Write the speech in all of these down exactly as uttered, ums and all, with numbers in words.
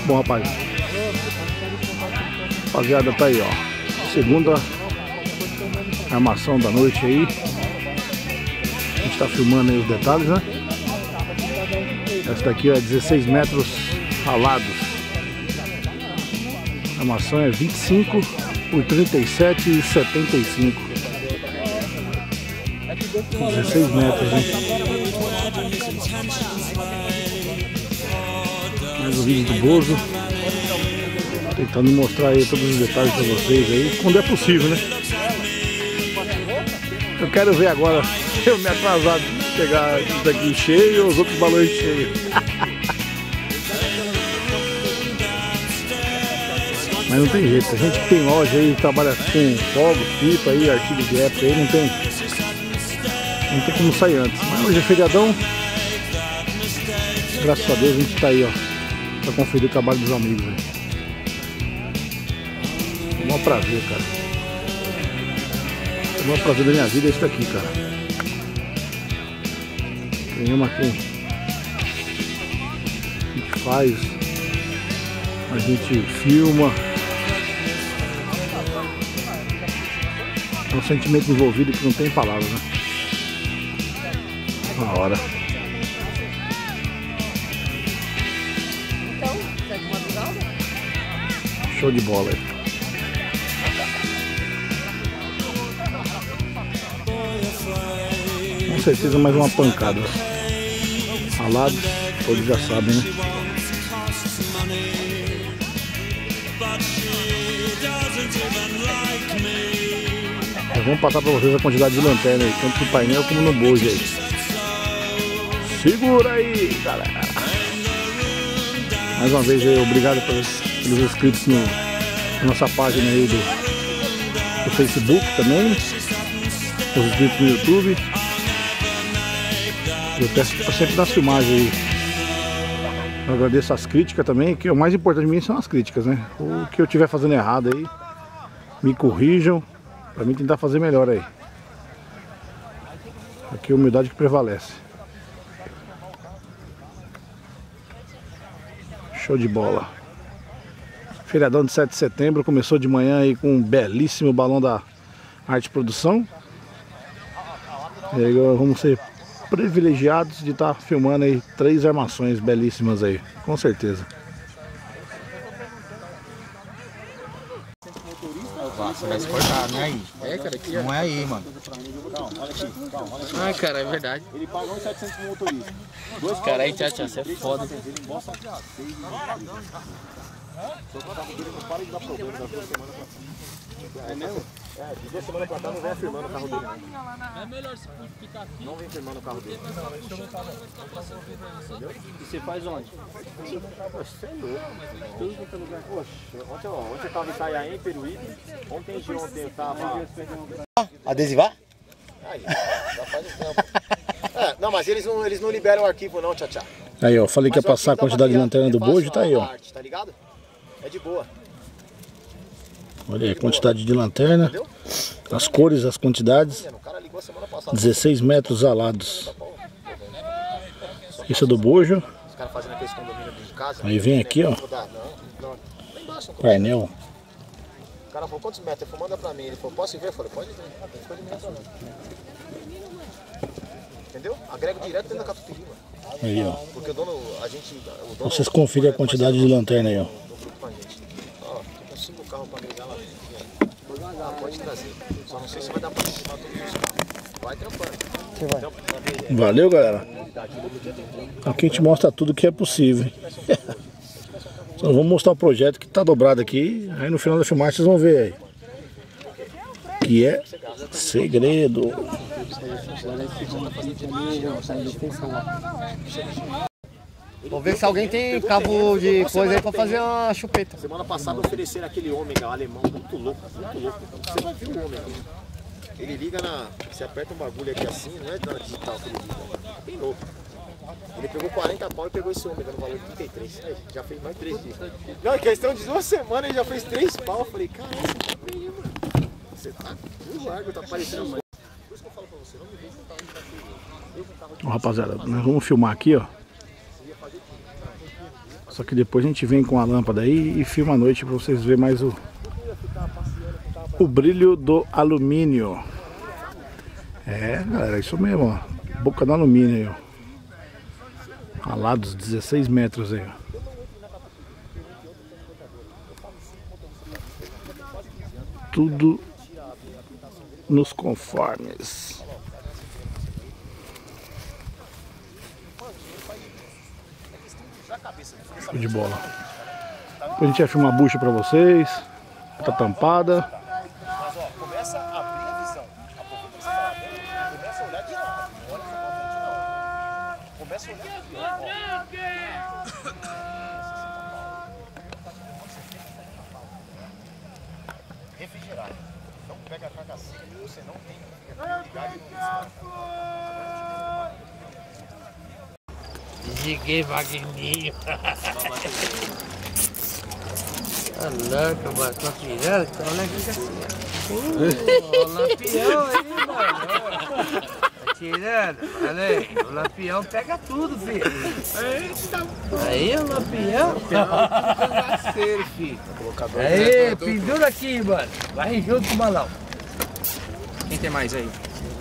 bom, rapaz. Rapaziada, tá aí, ó. Segunda armação da noite aí. A gente tá filmando aí os detalhes, né? Essa daqui é dezesseis metros ralados. A armação é vinte e cinco por trinta e sete e setenta e cinco. dezesseis metros, hein? Mais um vídeo do Bozo. Tentando mostrar aí todos os detalhes para vocês aí, quando é possível, né? Eu quero ver agora eu me atrasar de pegar isso daqui cheio e os outros balões cheios. Mas não tem jeito, a gente que tem loja aí, trabalha com fogo, pipa aí, artigo de época aí, não tem, não tem como sair antes. Mas hoje é feriadão, graças a Deus a gente tá aí, ó, pra conferir o trabalho dos amigos aí. É o maior prazer, cara. O maior prazer da minha vida é isso daqui, cara. Tem uma aqui, a gente faz, a gente filma. É um sentimento envolvido que não tem palavras, né? Uma hora. Então, você é de madrugada? Show de bola aí. Com certeza mais uma pancada. Ralado, todos já sabem, né? Nós vamos passar para vocês a quantidade de lanterna aí, tanto no painel como no bojo aí. Segura aí, galera! Mais uma vez aí, obrigado pelos, pelos inscritos no, na nossa página aí do, do Facebook também, os inscritos no YouTube. Eu peço para sempre nas filmagens aí. Eu agradeço as críticas também, que o mais importante de mim são as críticas, né? O que eu estiver fazendo errado aí, me corrijam. Pra mim tentar fazer melhor aí. Aqui é a humildade que prevalece. Show de bola. Feriadão de sete de setembro. Começou de manhã aí com um belíssimo balão da Arte Produção. E aí vamos ser privilegiados de estar filmando aí três armações belíssimas aí. Com certeza. Você vai se cortar, não é aí. É, cara, aqui Não é aí, mano. Calma, olha aqui, calma, olha aqui. Ai, cara, é verdade. Ele pagou uns setecentos pro motorista. Dois Cara, aí, tchau, tchau, você é foda. Ele mostra que já fez. Só que o carro dele não para de dar problema das duas semanas pra cá. É mesmo? É, de duas semanas pra cá não vem firmando o carro dele. É melhor se ficar aqui. Não vem firmando o carro dele. Entendeu? E você faz onde? Você é louco. Tudo quanto é lugar. Poxa, ontem, ó, ontem eu tava em Itanhaém, Peruíbe. Ontem de ontem eu tava... Adesivar? Aí, já faz o tempo. É, não, mas eles não, eles não liberam o arquivo não, tchau, tchau. Aí, ó, falei que ia passar a quantidade de lanterna do bojo, tá aí, ó. Tá ligado? É de boa. Olha aí a quantidade de lanterna, as cores, as quantidades. dezesseis metros alados. Isso é do bojo. Os caras fazendo aqueles condomínios de casa. Aí vem aqui, ó. Painel. O cara falou, quantos metros? Ele falou, manda pra mim. Ele falou, posso ver? Eu falei, pode ver. Não ficou de dimensão não. Entendeu? Agrego direto dentro da catupiry, mano. Aí, ó. Porque o dono, a gente... O dono, Vocês conferem a quantidade de lanterna aí, ó. Com a gente. Ó, tô com cinco carros pra agregar lá. Ah, pode trazer. Só não sei se vai dar pra filmar todos os carros. Vai trampando. Você vai. Então, Valeu, galera. Aqui a gente mostra tudo que é possível. Só vamos mostrar o projeto que tá dobrado aqui. Aí no final da filmagem vocês vão ver aí. Que é segredo. Vou ver se alguém tem cabo de coisa aí pra fazer uma chupeta. Semana passada ofereceram aquele ômega alemão muito louco, muito louco. Você vai ver o ômega. Ele liga na... Você aperta um bagulho aqui assim, não é na digital que ele liga. É bem louco. Ele pegou quarenta pau e pegou esse ômega no valor de trinta e três. Aí, já fez mais três dias. Não, em questão de duas semanas ele já fez três pau. Eu falei, caralho, você tá bem, mano. Você tá no largo, tá parecendo mais. Por isso que eu falo pra você, não me vejo no carro de cachorro. Ó, rapaziada, nós vamos filmar aqui, ó. Só que depois a gente vem com a lâmpada aí e filma à noite para vocês verem mais o, o brilho do alumínio. É, galera, isso mesmo, ó. Boca do alumínio aí, ó. Ralados dezesseis metros aí, ó. Tudo nos conformes. Show de bola. Depois a gente vai filmar a bucha pra vocês. Tá tampada. Mas ó, começa a abrir a visão. A pouco você tá lá dentro, começa a olhar de lado. Não olha pra frente não. Começa a olhar aqui, ó. Refrigerado. Não pega a carga seca que você não tem que ligar de Desliguei Vagninho. Tá louco, mano. Tá pirando? Tá olhando aqui assim. Ô, lampião aí, mano. Tá tirando? Olha aí. O lampião pega tudo, filho. Aí, o lampião. Cangaceiro, filho. Aí, pendura aqui, mano. Vai junto com o balão. Quem tem mais aí?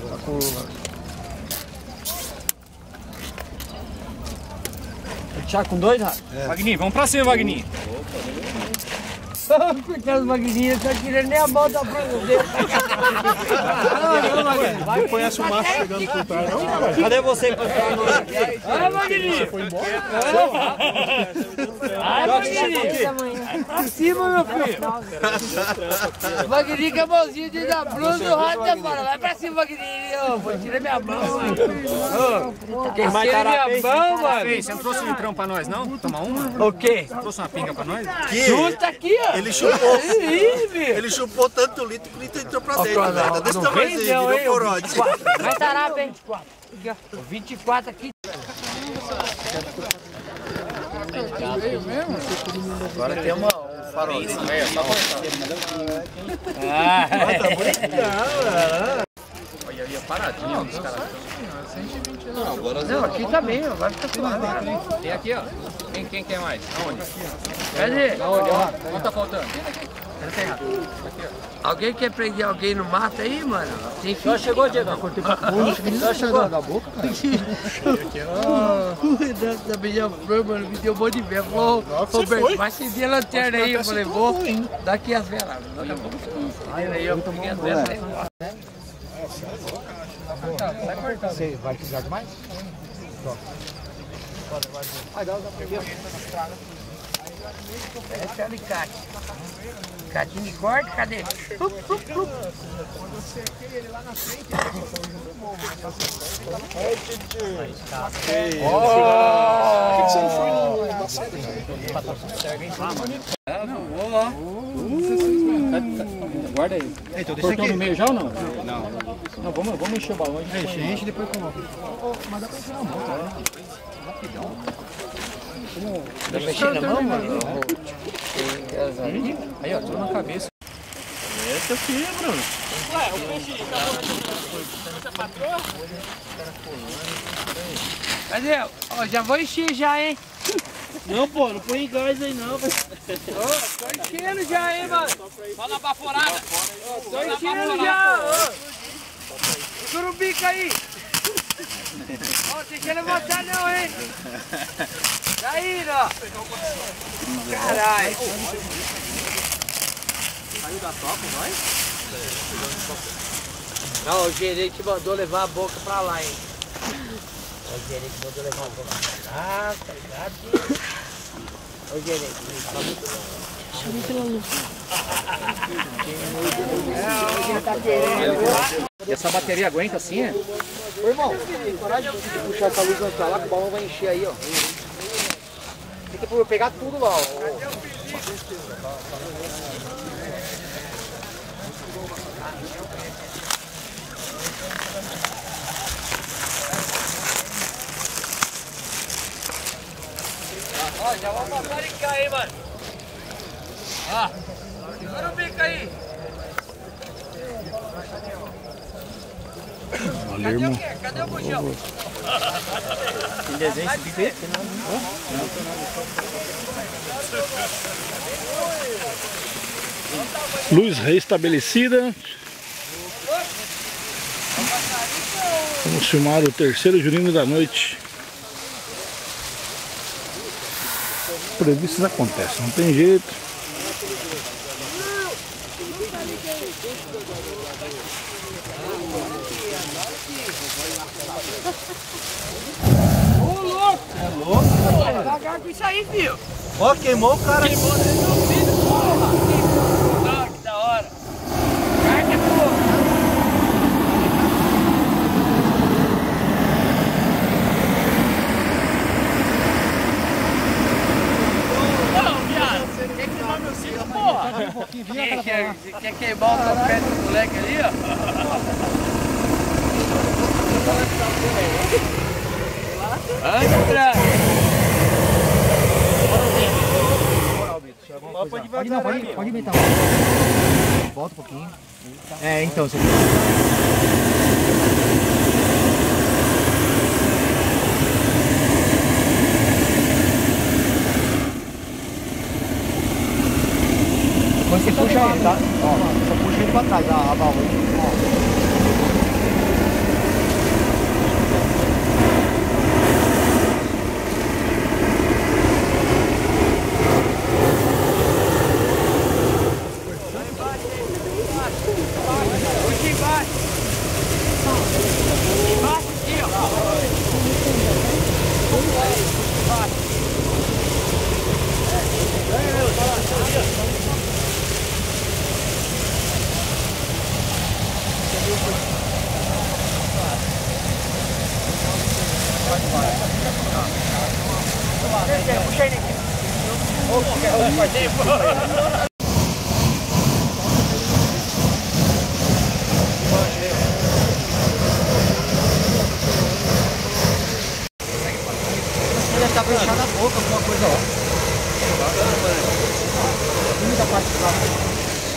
Thiago com dois, Rafa? É. Vagninho, vamos pra cima, Vagninho. Coitado do Magninho, tá tirando nem a mão da frente dele. Não conhece o macho chegando por trás, não? Cadê você pra ficar no... Olha, Magninho! Você foi embora? Ai, Magninho! Vai pra cima, meu filho! Magninho com a mãozinha de dar blusa e o rato tá fora. Vai pra cima, Magninho! Vou tirar minha mão, mano. Quem mais tira minha mão, mano? Você não trouxe um litrão pra nós, não? Tomar uma? O quê? Você trouxe uma pinga pra nós? Justa aqui, ó. Ele chupou, Ih, ele chupou tanto litro que o litro entrou pra Ó, dentro, velho. Tá desse não tamanho vem, aí, não, virou hein, corote. Vai tarar bem. vinte e quatro. Aqui, ó. vinte e quatro aqui. Agora tem uma, um farolzinho. É, só Ah, Tá bonitão, Olha aí, paradinho, os caras. não, aqui também, ó. Vai ficar suave. Tem aqui, ó. Quem, quem quer mais? Aonde? Cadê? Aonde? Ó, quanto tá faltando? Alguém quer prender alguém no mato aí, mano? Tem Só chegou, Diego. Só chegou da boca, cara. O Renato da minha flor, mano, me deu um monte de vela. Falou, Roberto, vai acender a lanterna aí. Eu falei, vou, daqui as velas. Daqui a pouco aí eu peguei as velas. Você vai precisar de mais? Esse é o alicate. Catinho de corte, cadê? Guarda aí. Então deixa Cortou aqui. no meio já ou não? Não. Não, vamos, vamos encher o balão. Enche, enche e depois coloca. Tá mexendo na mão, mano? Aí, ó, tudo na cabeça. Esse aqui, Bruno. Ué, o peixe tá bom. Cadê? Ó, já vou encher já, hein? Não, pô, não põe gás aí não. Ô, tô enchendo já, hein, mano? Fala a baforada. Tô enchendo já, ô. Segura o bico aí. Ó, deixa ele levantar não, hein? Tá indo, ó. Caralho. Saiu da topa, vai? Não, o gerente mandou levar a boca pra lá, hein? O gerente mandou levar a boca pra lá, tá ligado? Ô, gerente, tá muito bom. Chama pela luz. E essa bateria aguenta assim, é? Ô, irmão, coragem de puxar essa luz pra lá que o balão vai encher aí, ó. Tem que pegar tudo lá, ó. Ó, já vamos fabricar aí, mano. Ó, segura o bico aí. Valeu, Cadê o irmão. quê? Cadê o bujão? Tem desenho esse bico aí? Luz reestabelecida. Vamos filmar o terceiro Junino da noite. Previstos acontece, não tem jeito. Ô, louco! É louco? Vai devagar com isso aí, filho. Ó, queimou o cara. Queimou o seu filho, porra. Ah, que da hora. Carne é porra. Não, viado. Quer queimar meu filho, porra? Quer, quer, quer queimar o topete do moleque ali, ó? Ai, caralho! Pode, pode, não, pode, pode inventar. Volta um pouquinho. É, então, você... Quando você puxa ele, tá? Ó, só puxa ele pra trás, a, a válvula. Ó. Puxa ele aqui. Ele tá fechando a boca, alguma coisa lá. Muita parte de lá.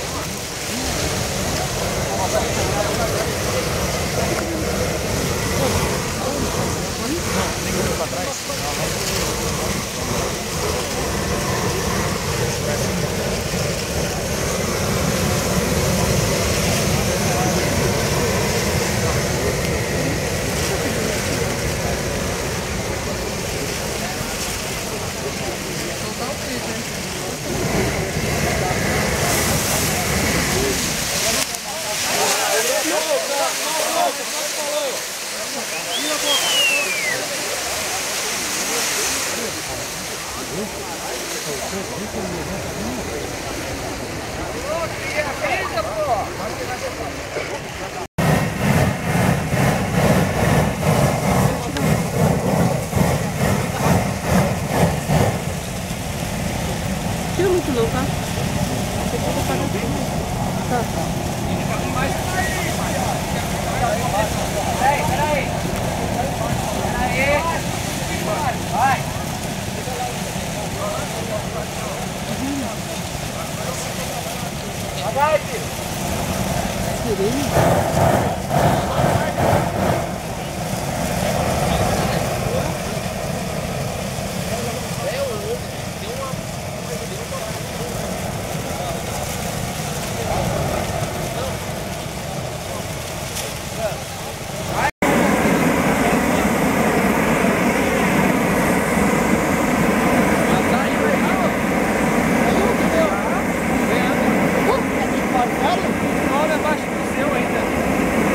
Tira muito não, tá? Tá. Peraí, peraí. Peraí. Vai. Vai, filho. Olha abaixo do seu ainda.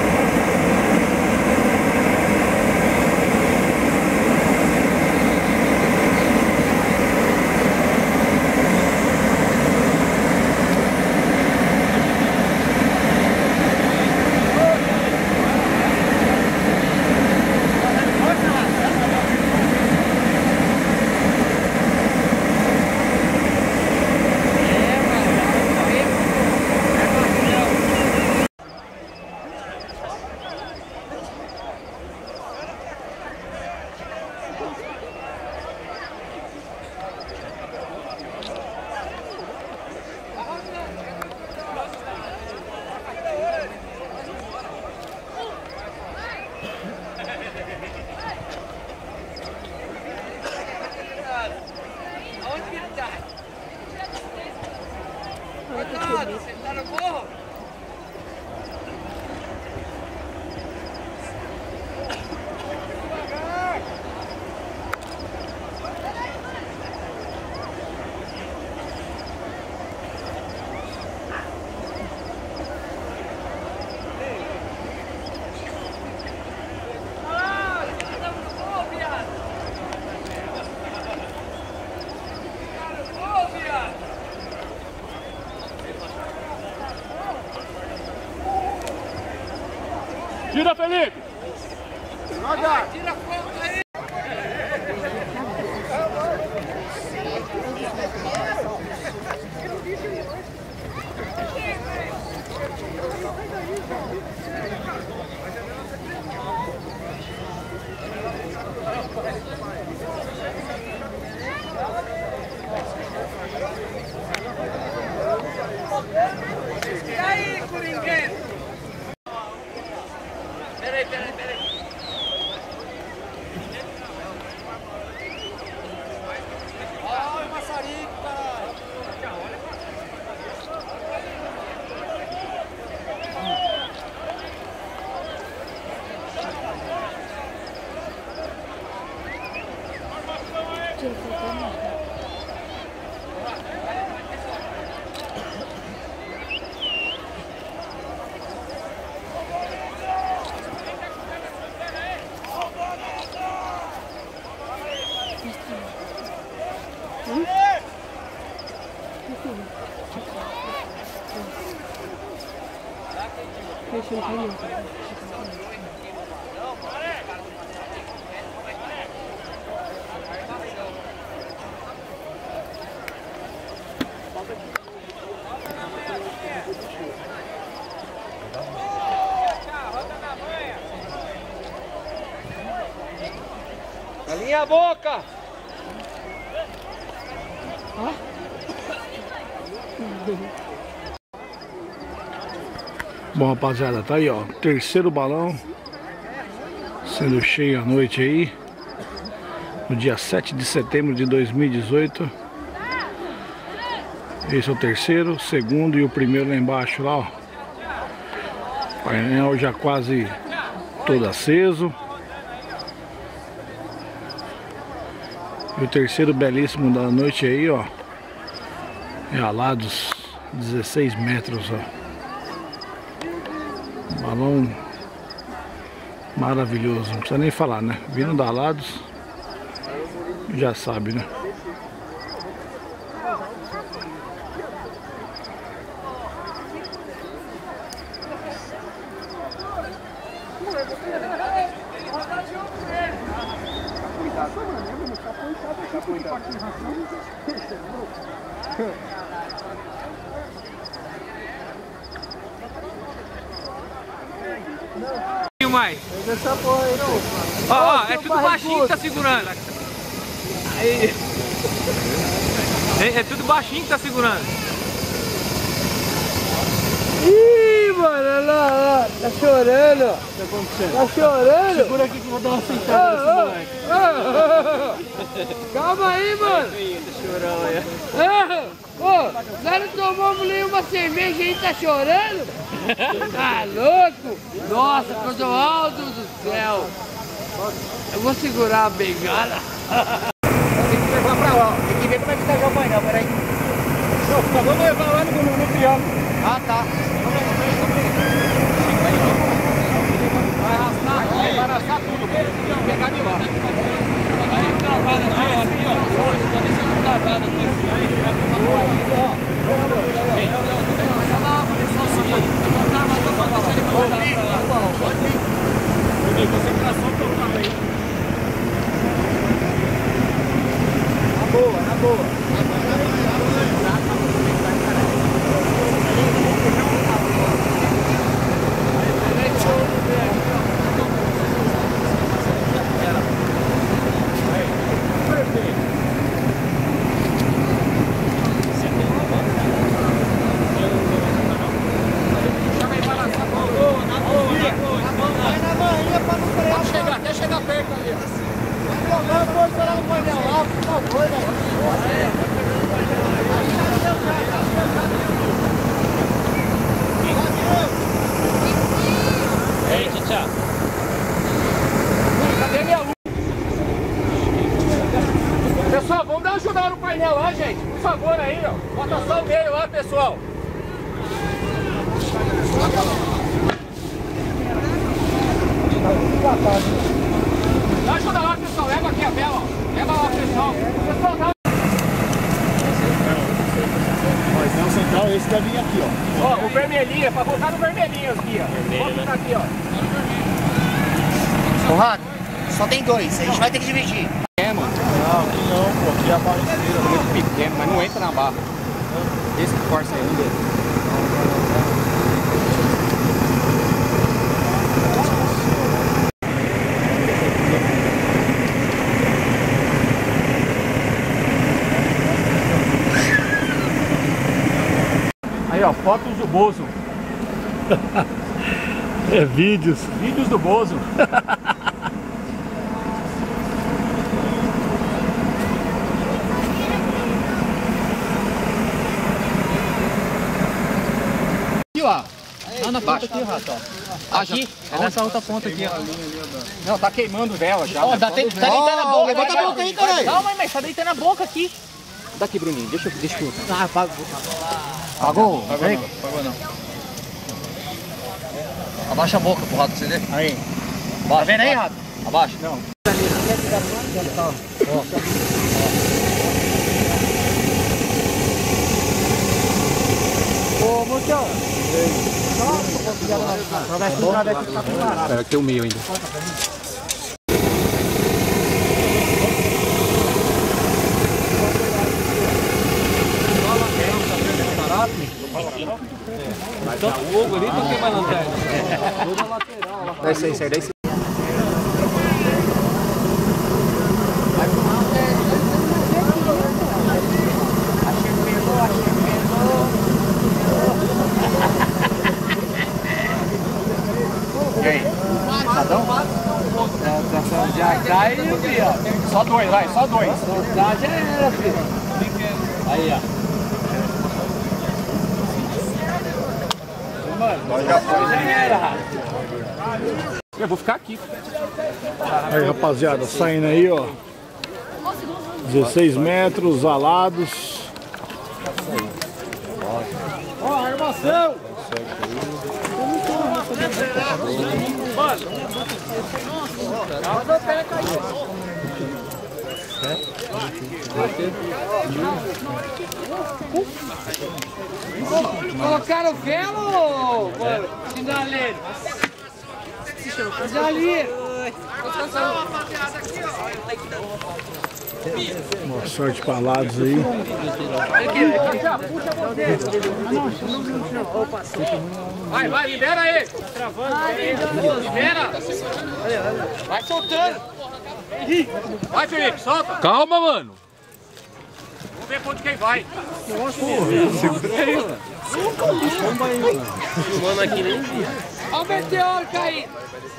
Tá no morro? Tira, Felipe! Vai, tira a foto aí! E aí, Coringueiro? Peraí, peraí, peraí. Olha o maçarico, caralho. Alinha a boca! Bom, rapaziada, tá aí, ó, terceiro balão sendo cheio à noite aí, no dia sete de setembro de dois mil e dezoito. Esse é o terceiro, segundo e o primeiro lá embaixo, lá, ó. Painel já quase todo aceso. E o terceiro belíssimo da noite aí, ó, é alados dezesseis metros, ó. Balão maravilhoso, não precisa nem falar, né? Vindo da Alados, já sabe, né? Mais. Ó, ó, é tudo baixinho que tá segurando. Aí. É, é tudo baixinho que tá segurando. Ih, mano, olha lá, olha lá, tá chorando. O que tá acontecendo? Tá chorando? Segura aqui que eu vou dar uma sentada nesse moleque. Calma aí, mano. Tá chorando, é. Ô, nós não tomamos nenhuma cerveja e tá chorando? Tá louco? Nossa, coisa alto do céu. Eu vou segurar a bengala. Tem que levar pra lá, tem que ver como é que tá já o painel, peraí. Não, vamos levar lá no, no triângulo. Ah, tá. Vai arrastar, vai arrastar tudo, vou pegar de lá. Aí, travada aqui, ó, aqui, ó. Pode ser travada aqui. Na boa, na boa. vermelhinho, é pra voltar no vermelhinho aqui, ó. Vamos ficar aqui, ó. Ô, Rato, só tem dois, a gente vai ter que dividir. É, mano. Não, aqui não, pô. Aqui é a barra inteira. Muito pequeno, mas não entra na barra. Esse que força aí, um deles. Aí, ó, fotos do Bozo. É vídeos. Vídeos do Bozo. Aqui, ó. Lá na ponta aqui, Rato, ó. Aqui? É nessa outra ponta aqui, ó. Não, tá queimando vela já. Ó, tá, te, tá deitando a boca. levanta a boca aí, caralho. Calma aí, mas tá deitando a boca aqui. Daqui, Bruninho. Deixa eu... Deixa eu... Ah, pagou. Pagou? Pagou não. Pagou não. Abaixa a boca pro rato acender. Aí. Abaixa, Tá vendo aí, Rato? Abaixa. Não. Ô, Motião. É, tem o meio ainda. Então, o ovo ali não tem mais lanterna. Desce aí, sai, desce. E aí? Sadão? Já cai, filho. Só dois, vai, só dois. Já já era, filho. Aí, ó. Mano, já era. Eu vou ficar aqui. Aí, rapaziada, saindo aí, ó. dezesseis metros, alados. Ó, a armação! Mano! Calma, pega aí. Colocaram velo, mano, sinaleiro. Sinaleiro. Boa sorte para alados aí. Vai, vai, libera aí. Libera. Vai soltando. Vai, Felipe, solta. Calma, mano. Vamos ver pra onde quem vai. Filmando aqui, nem vi. Olha o meteoro caindo.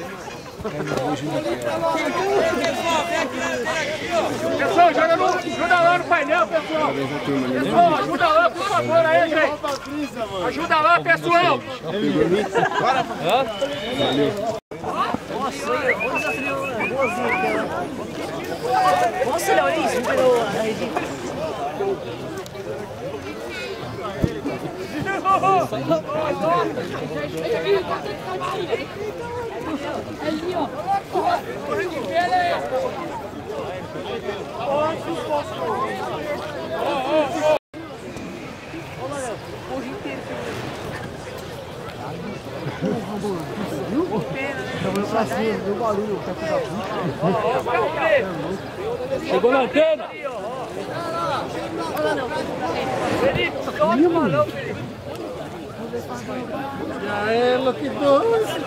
Pessoal, joga no, ajuda lá no painel, pessoal. Pessoal, ajuda lá, por favor, aí, gente. Ajuda lá, pessoal. Nossa, olha isso, virou a rede. Ali, ó. Chegou na antena. Felipe, solta o balão, Felipe. Já é, que doce.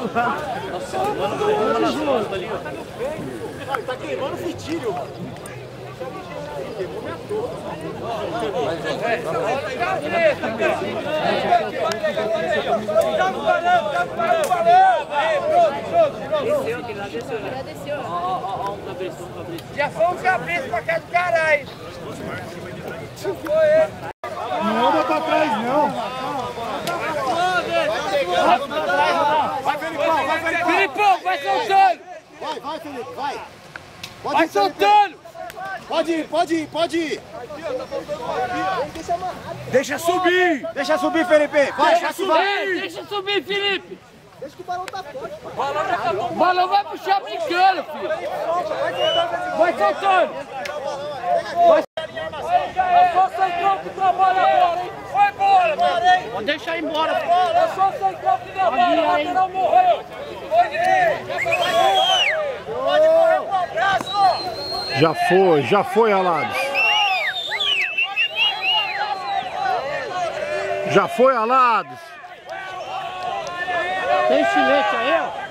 Tá queimando fitilho. Queimou minha torre. Já foi um cabeça pra cá do caralho. Não anda pra trás, não. Vai, Felipão, vai, Felipão. Felipão, vai soltando. Vai, vai, Felipe, vai. Pode Vai ir, Felipe. soltando. Pode ir, pode ir, pode ir. Deixa subir. Deixa subir, Felipe. Vai, Deixa subir. Deixa subir, Felipe. Deixa que o balão tá forte. O balão vai puxar brincando, filho. Vai soltando. Vai. Vai só centrão que trabalha agora, hein? Vai, bola. Pode deixar ir embora. É só aceitar que não vai, não morreu. Pode morrer com um abraço. Já foi, já foi, Alados. Já foi, Alados. Tem estilete aí, ó.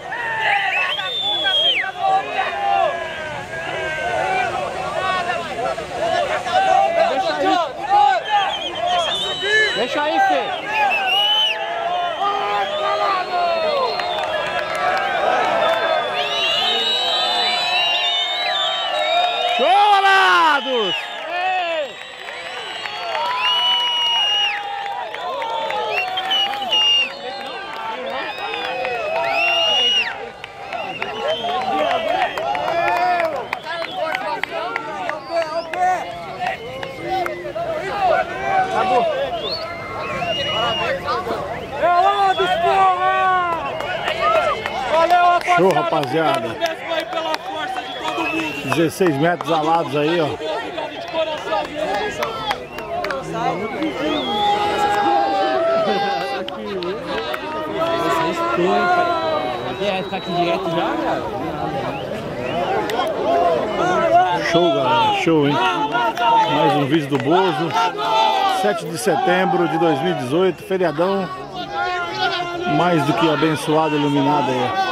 Deixa aí, Fê. Show, Alados! Show, rapaziada. dezesseis metros alados aí, ó. É, tá aqui direto já, cara. Show, galera. Show, hein? Mais um vídeo do Bozo. sete de setembro de dois mil e dezoito, feriadão. Mais do que abençoado, iluminado aí.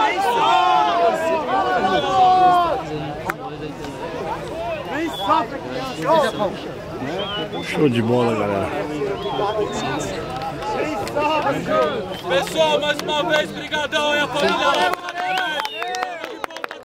Show de bola, galera. Pessoal, mais uma vez, brigadão aí a família.